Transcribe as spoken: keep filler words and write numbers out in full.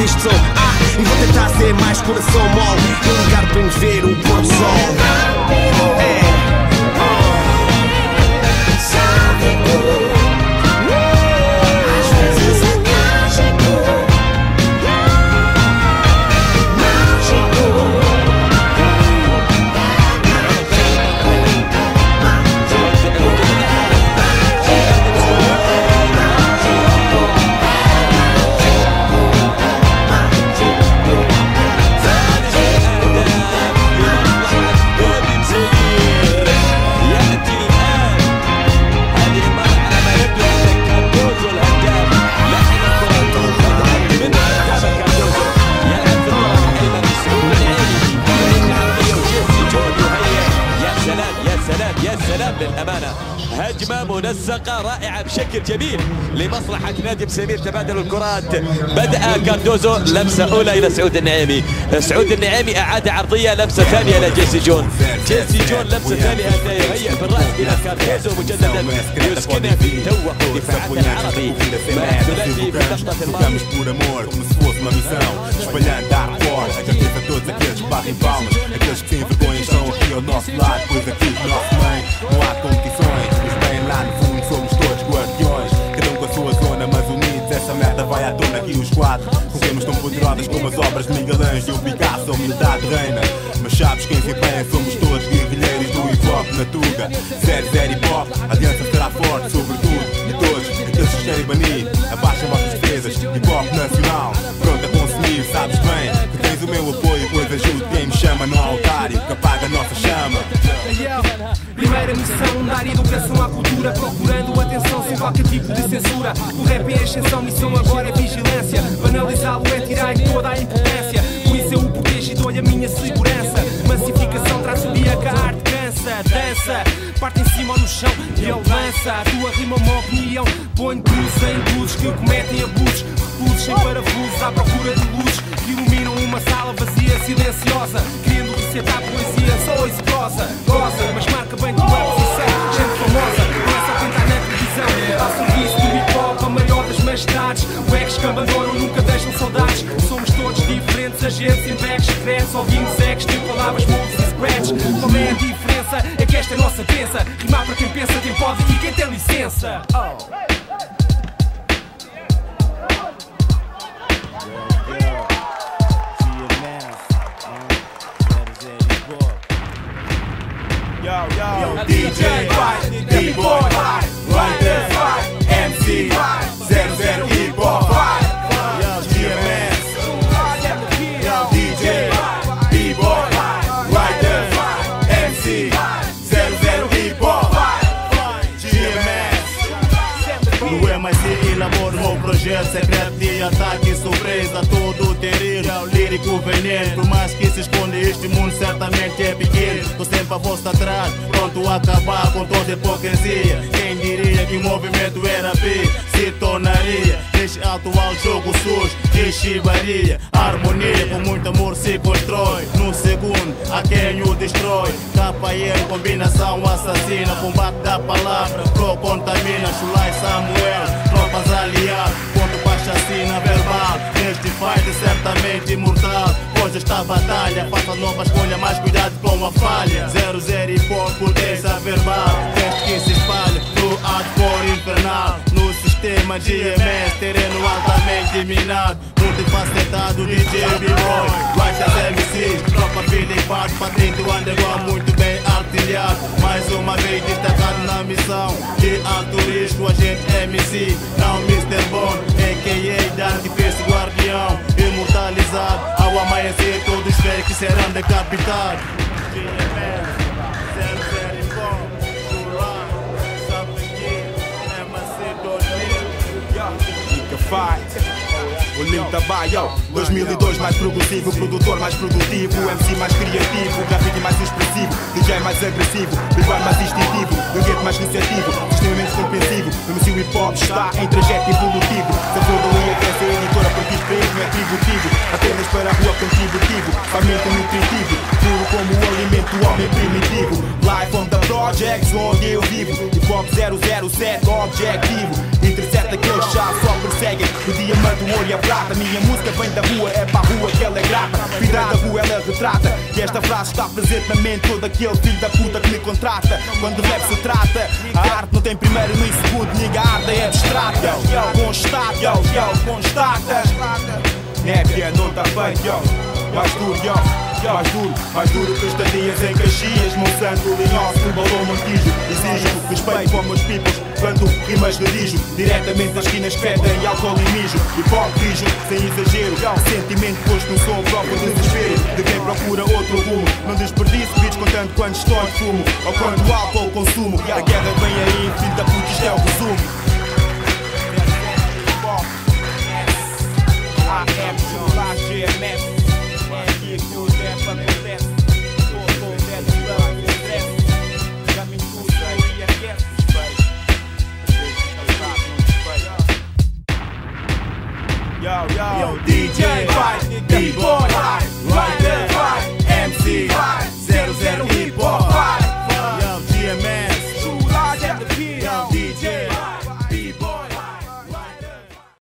isto sou. Ah, e vou tentar ser mais coração mole e ligar para nos ver o pôr do sol. É. للأمانة هجمة منسقة رائعة بشكل جميل لمصلحة نادي مسامير. تبادل الكرات، بدأ كاردوزو لمسة أولى إلى سعود النعيمي، سعود النعيمي أعاد عرضية، لمسة ثانية إلى جيسي جون، جيسي جون لمسة ثانية يهيئ بالرأس إلى كاردوزو مجددا يسكنها في توق دفاعات العربي مع ثلاثي في لقطة الماضي. Todos aqueles que batem palmas, aqueles que sem vergonha estão aqui ao nosso lado, pois aqui no nosso meio não há competições, mas bem lá no fundo somos todos guardiões, cada um com a sua zona, mas unidos essa merda vai à tona aqui os quatro, com temas tão poderosas como as obras de Miguel Ângelo e o Picasso, a humildade reina, mas sabes quem se empenha, somos todos guerrilheiros do hip-hop na Tuga, zero zero hip-hop, a aliança será forte, sobretudo, e todos, aqueles que querem banir, abaixam vossas defesas, hip-hop nacional, pronto a consumir, sabes bem, que tens o meu apoio, pois ajudo quem me chama, não há otário que apaga a nossa chama. Primeira missão, dar educação à cultura, procurando atenção sem qualquer tipo de censura. O rap é a exceção, missão agora é vigilância. Banalizá-lo é tirar toda a impotência. Por isso eu o protejo e dou-lhe a minha segurança. Massificação traz o dia que a arte cansa. Dança, parte em cima ou no chão e ele lança. A tua rima é uma opinião, põe cruz em cruzes que cometem abusos. Repulsos sem parafusos à procura de luzes que iluminam uma sala vazia, silenciosa, querendo recitar poesia, só exitosa, goza, mas marca bem tua posição, gente famosa, começa a tentar na televisão, ao serviço do hip-hop, a maior das majestades, o ex que abandonam nunca deixam saudades, somos todos diferentes, agentes em backs secretos, ouvimos ex, tem palavras, moldes e scratch, qual é a diferença? É que esta é a nossa crença, rimar para quem pensa, quem pode e quem tem licença. Oh. Yo, yo, D J, B-boy, writer, M C, zero zero hip-hop, G M S, yo, D J, B-boy, writer, M C, zero zero hip-hop, G M S. No M I C elaboro meu projeto secreto de ataque e surpresa, todo terrível, lírico veneno. Por mais que se esconde este mundo certamente é pequeno. Tô sempre a vossa atrás, pronto a acabar com toda hipocrisia. Quem diria que o movimento era B, se tornaria este atual jogo sujo de chibaria. Harmonia com muito amor se constrói. No segundo, a quem o destrói. Capa e ele, combinação assassina. Combate da palavra, pro contamina. Chulai Samuel, tropas aliadas. Ponto para chacina verbal. Neste fight certamente imortal. Pois esta batalha, faça nova escolha, mas cuidado com a falha. Zero zero e por potência verbal. Teste que se espalha no hardcore infernal. No sistema de M S, terreno altamente minado. Multifacetado D J B-boy, Guachas M Cs, tropa feeling parte, patente do underground muito bem artilhado. Mais uma vez destacado na missão de alto risco, agente M C, não mister Bond, a k a. Dark Face Guardião, imortalizado. Ao amanhecer todos veem que serão decapitados. G M S, zero zero e bom, July, Sapinguinho, M C dois mil, Fica Fight. O Link Tabaio, dois mil e dois mais progressivo, produtor mais produtivo, M C mais criativo, grafite mais expressivo, D J mais agressivo, B-boy mais instintivo, do gueto mais iniciativo, extremamente compreensivo, o M C hip hop está em trajeto evolutivo. Se for da linha que essa editora porque isto não é tributivo, apenas para a rua contributivo, faminto nutritivo, puro como o alimento do homem primitivo. Live on the projects onde eu vivo, hip hop zero zero sete objetivo, entre mata, aqueles já só perseguem o diamante, o ouro e a prata. Minha música vem da rua, é para a rua que ela é grata. Vida da rua ela retrata, e esta frase está presente na mente todo aquele filho da puta que me contrata. Quando de rap se trata, a arte não tem primeiro nem segundo, niga, a arte é abstrata. Constata, yo, yo, constata. Rap é não tá feito, yo. Mais duro, yo. Mais duro, mais duro que estadias em Caxias, Monsanto, Linhoso, Tubalão, Montijo. Exijo respeito para meus peoples quando rimas redijo. Diretamente das esquinas que fedem álcool e mijo. E pop rijo, sem exagero. Sentimento posto no som próprio desespero de quem procura outro rumo. Não desperdice beats com tanto quanto estou de fumo ou quanto álcool consumo. A guerra vem aí, filho da puta, isto é o resumo. Yo, yo, yo, D J.